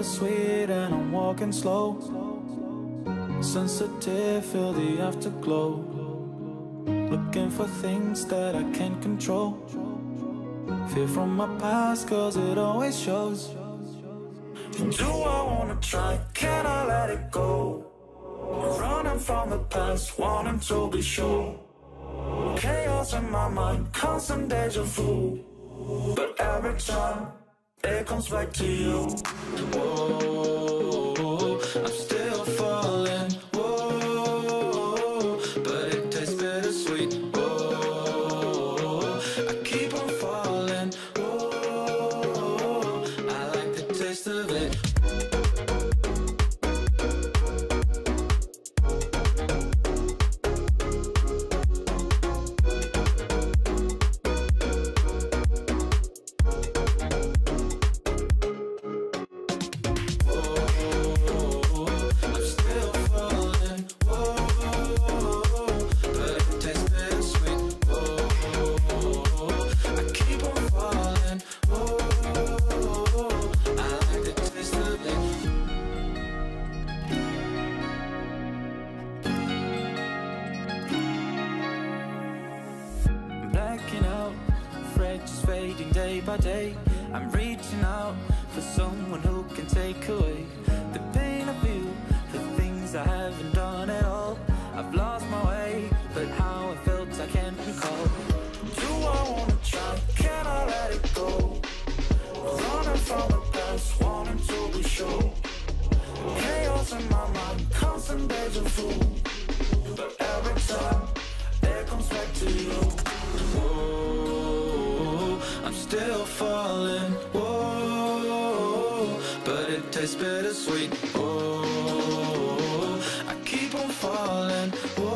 bittersweet and I'm walking slow. Sensitive, feel the afterglow. Looking for things that I can't control. Fear from my past, cause it always shows. Do I wanna try? Can I let it go? Running from the past, wanting to be sure. Chaos in my mind, constant deja vu. But every time, it comes back to you. Whoa, I'm still falling. Whoa, but it tastes bittersweet. Whoa, I keep on falling. Whoa, I like the taste of it. Blacking out, afraid just fading day by day. I'm reaching out for someone who can take away the pain I feel, the things I haven't done at all. I've lost my way, but how I felt I can't recall. Do I wanna try? Can I let it go? Running from the past, wanting to be sure. Chaos in my mind, constant deja vu. But every time, it comes back to you. Whoa, I'm still falling. Whoa, but it tastes bittersweet. Whoa, I keep on falling. Whoa.